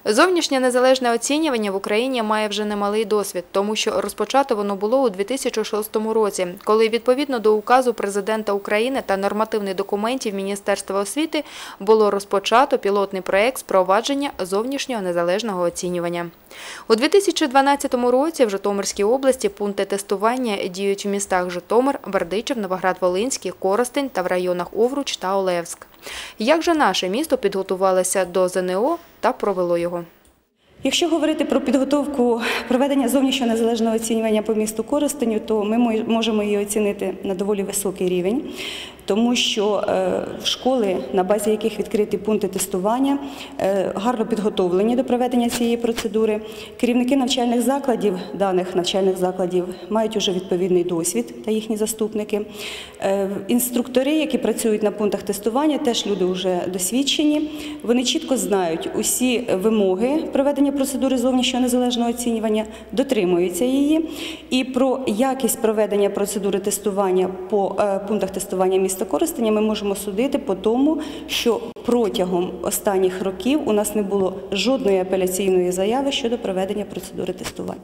Зовнішнє незалежне оцінювання в Україні має вже немалий досвід, тому що розпочато воно було у 2006 році, коли відповідно до указу Президента України та нормативних документів Міністерства освіти було розпочато пілотний проєкт з впровадження зовнішнього незалежного оцінювання. У 2012 році в Житомирській області пункти тестування діють в містах Житомир, Бердичів, Новоград-Волинський, Коростень та в районах Овруч та Олевськ. Як же наше місто підготувалося до ЗНО та провело його? Якщо говорити про підготовку проведення зовнішнього незалежного оцінювання по місту Коростеню, то ми можемо її оцінити на доволі високий рівень, тому що школи, на базі яких відкриті пункти тестування, гарно підготовлені до проведення цієї процедури. Керівники навчальних закладів, даних навчальних закладів, мають уже відповідний досвід та їхні заступники. Інструктори, які працюють на пунктах тестування, теж люди вже досвідчені. Вони чітко знають усі вимоги проведення процедури зовнішнього незалежного оцінювання, дотримуються її. І про якість проведення процедури тестування по пунктах тестування міста Коростеня ми можемо судити по тому, що протягом останніх років у нас не було жодної апеляційної заяви щодо проведення процедури тестування.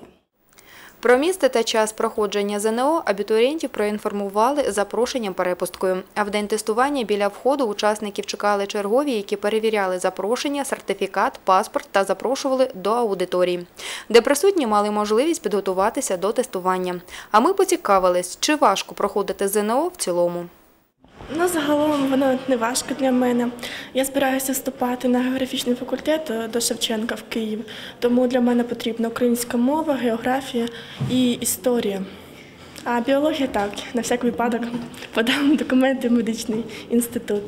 Про місце та час проходження ЗНО абітурієнтів проінформували запрошенням перепусткою. А в день тестування біля входу учасників чекали чергові, які перевіряли запрошення, сертифікат, паспорт та запрошували до аудиторії, де присутні мали можливість підготуватися до тестування. А ми поцікавились, чи важко проходити ЗНО в цілому. Ну, загалом воно не важко для мене. Я збираюся вступати на географічний факультет до Шевченка в Київ, тому для мене потрібна українська мова, географія і історія. А біологія так, на всяк випадок подам документи в медичний інститут.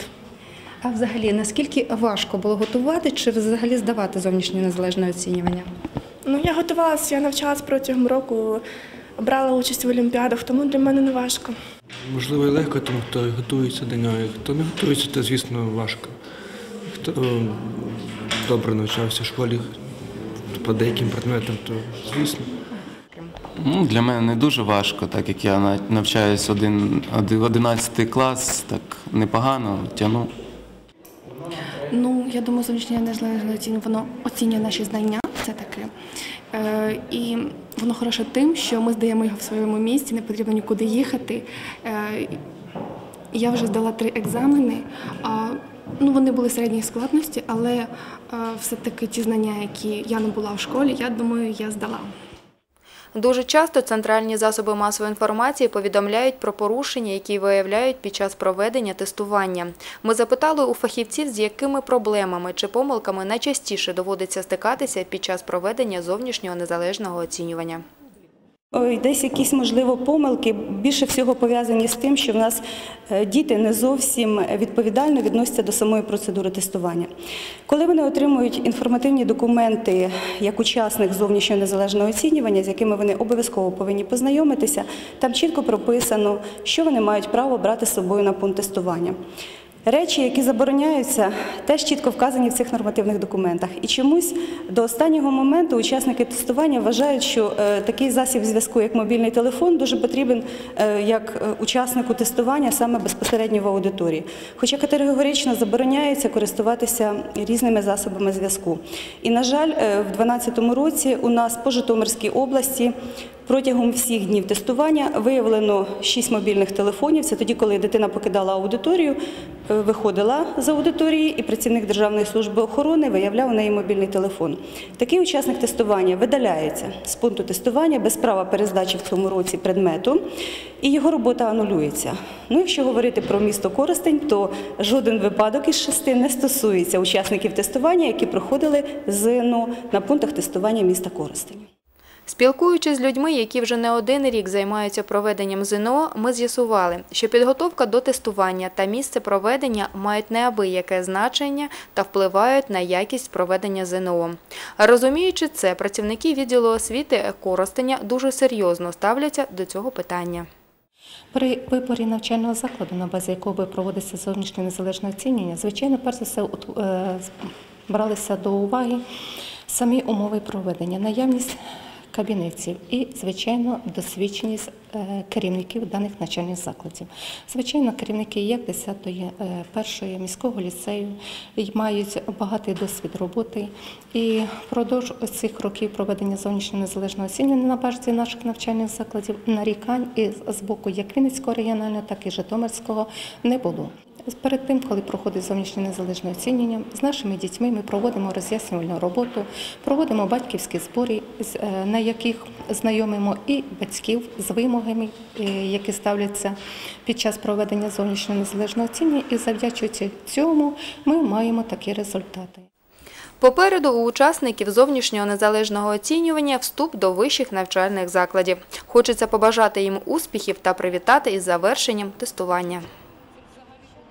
А взагалі, наскільки важко було готувати чи взагалі здавати зовнішнє незалежне оцінювання? Ну, я готувалася, я навчалася протягом року, брала участь в олімпіадах, тому для мене не важко. Можливо, і легко, тому хто готується до нього. Хто не готується, то, звісно, важко. Хто добре навчався в школі по деяким предметам, то, звісно. Для мене не дуже важко, так як я навчаюся 11 клас, так непогано тягну. Ну, я думаю, зовнішнє незалежне оцінювання, воно оцінює наші знання, це таке. І воно хороше тим, що ми здаємо його в своєму місці, не потрібно нікуди їхати. Я вже здала 3 екзамени, вони були середньої складності, але все-таки ті знання, які я набула в школі, я думаю, я здала. Дуже часто центральні засоби масової інформації повідомляють про порушення, які виявляють під час проведення тестування. Ми запитали у фахівців, з якими проблемами чи помилками найчастіше доводиться стикатися під час проведення зовнішнього незалежного оцінювання. Десь якісь, можливо, помилки більше всього пов'язані з тим, що в нас діти не зовсім відповідально відносяться до самої процедури тестування. Коли вони отримують інформативні документи як учасник зовнішнього незалежного оцінювання, з якими вони обов'язково повинні познайомитися, там чітко прописано, що вони мають право брати з собою на пункт тестування. Речі, які забороняються, теж чітко вказані в цих нормативних документах. І чомусь до останнього моменту учасники тестування вважають, що такий засіб зв'язку, як мобільний телефон, дуже потрібен як учаснику тестування саме безпосередньо в аудиторії. Хоча категорично забороняється користуватися різними засобами зв'язку. І, на жаль, в 2012 році у нас по Житомирській області протягом всіх днів тестування виявлено 6 мобільних телефонів. Це тоді, коли дитина покидала аудиторію, виходила з аудиторії, і працівник Державної служби охорони виявляв у неї мобільний телефон. Такий учасник тестування видаляється з пункту тестування без права перездачі в цьому році предмету, і його робота анулюється. Ну, якщо говорити про місто Коростень, то жоден випадок із 6 не стосується учасників тестування, які проходили ЗНО на пунктах тестування міста Коростеня. Спілкуючись з людьми, які вже не один рік займаються проведенням ЗНО, ми з'ясували, що підготовка до тестування та місце проведення мають неабияке значення та впливають на якість проведення ЗНО. Розуміючи це, працівники відділу освіти Коростеня дуже серйозно ставляться до цього питання. При виборі навчального закладу, на базі якого би проводиться зовнішнє незалежне оцінювання, звичайно, перш за все бралися до уваги самі умови проведення, наявність кабінетів і, звичайно, досвідченість керівників даних навчальних закладів. Звичайно, керівники як 10-ї, 1-ї міського ліцею мають багатий досвід роботи. І впродовж цих років проведення зовнішнього незалежного оцінювання на базі наших навчальних закладів нарікань і з боку як Вінницького регіонального, так і Житомирського не було. Перед тим, коли проходить зовнішнє незалежне оцінювання, з нашими дітьми ми проводимо роз'яснювальну роботу, проводимо батьківські збори, на яких знайомимо і батьків з вимогами, які ставляться під час проведення зовнішнього незалежного оцінювання, і завдячуючи цьому ми маємо такі результати. Попереду у учасників зовнішнього незалежного оцінювання вступ до вищих навчальних закладів. Хочеться побажати їм успіхів та привітати із завершенням тестування.